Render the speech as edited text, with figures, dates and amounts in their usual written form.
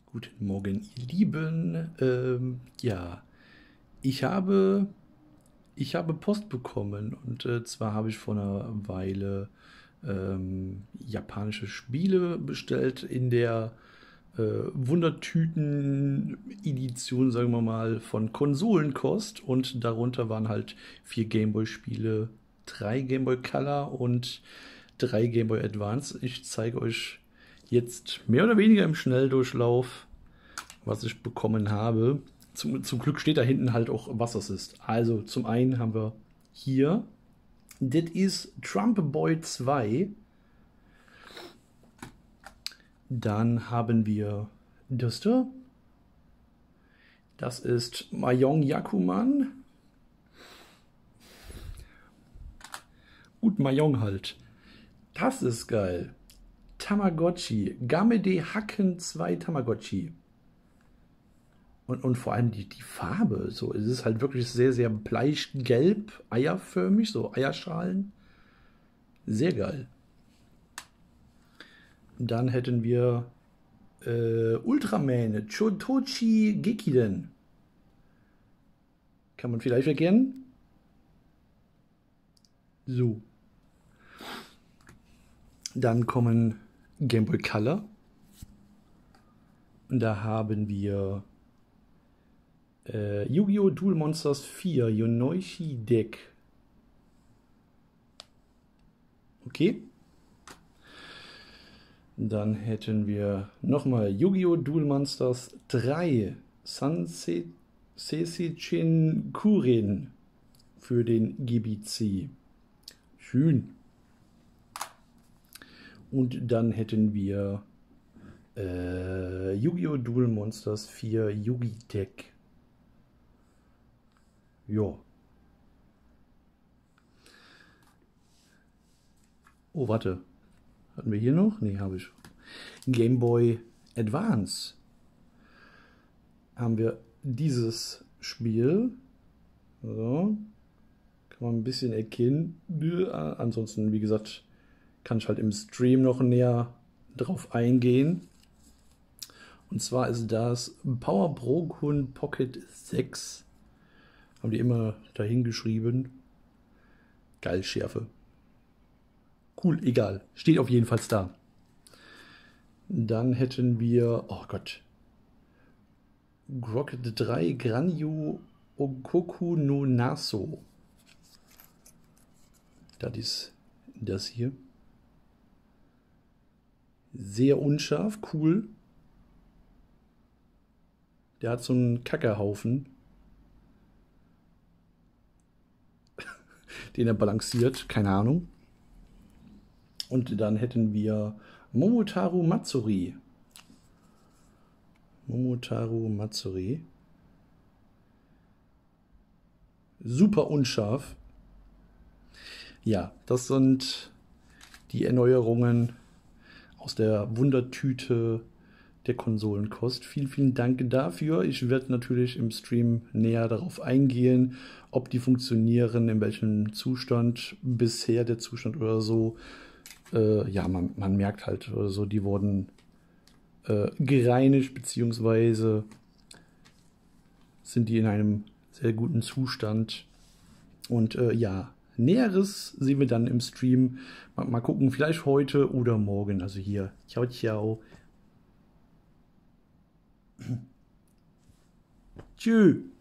Guten Morgen, ihr Lieben. Ja, ich habe, ich habe Post bekommen und zwar habe ich vor einer Weile japanische Spiele bestellt in der Wundertüten-Edition, sagen wir mal, von Konsolenkost und darunter waren halt 4 Gameboy-Spiele, 3 Gameboy Color und 3 Gameboy Advance. Ich zeige euch jetzt mehr oder weniger im Schnelldurchlauf, was ich bekommen habe. Zum Glück steht da hinten halt auch, was das ist. Also zum einen haben wir hier, das ist Trump Boy 2. Dann haben wir das da. Das ist Mahjong Yakuman. Gut, Mahjong halt. Das ist geil. Tamagotchi. Gamede Hacken 2 Tamagotchi. Und vor allem die Farbe. So, es ist halt wirklich sehr, sehr bleichgelb, eierförmig, so Eierschalen. Sehr geil. Dann hätten wir Ultraman, Chotochi Gekiden. Kann man vielleicht erkennen? So. Dann kommen Game Boy Color. Und da haben wir Yu-Gi-Oh! Duel Monsters 4, Yonoichi Deck. Okay. Dann hätten wir nochmal Yu-Gi-Oh! Duel Monsters 3, Sesichin Kurin für den GBC. Schön. Und dann hätten wir Yu-Gi-Oh! Duel Monsters 4 Yugi Deck. Jo. Oh, warte. Hatten wir hier noch? Ne, habe ich. Game Boy Advance. Haben wir dieses Spiel. So. Kann man ein bisschen erkennen. Ansonsten, wie gesagt, kann ich halt im Stream noch näher drauf eingehen. Und zwar ist das Power Brokun Pocket 6. Haben die immer dahin geschrieben. Geil, Schärfe. Cool, egal. Steht auf jeden Fall da. Dann hätten wir, oh Gott, Rocket 3 Granyu Okoku no Naso. Das ist das hier. Sehr unscharf, cool. Der hat so einen Kackerhaufen, den er balanciert, keine Ahnung. Und dann hätten wir Momotaru Matsuri. Momotaru Matsuri. Super unscharf. Ja, das sind die Erneuerungen aus der Wundertüte der Konsolenkost. Vielen, vielen Dank dafür. Ich werde natürlich im Stream näher darauf eingehen, ob die funktionieren, in welchem Zustand bisher der Zustand oder so. Ja, man merkt halt oder so, die wurden gereinigt, beziehungsweise sind die in einem sehr guten Zustand. Und ja, Näheres sehen wir dann im Stream. Mal gucken, vielleicht heute oder morgen. Also hier. Ciao, ciao. Tschüss.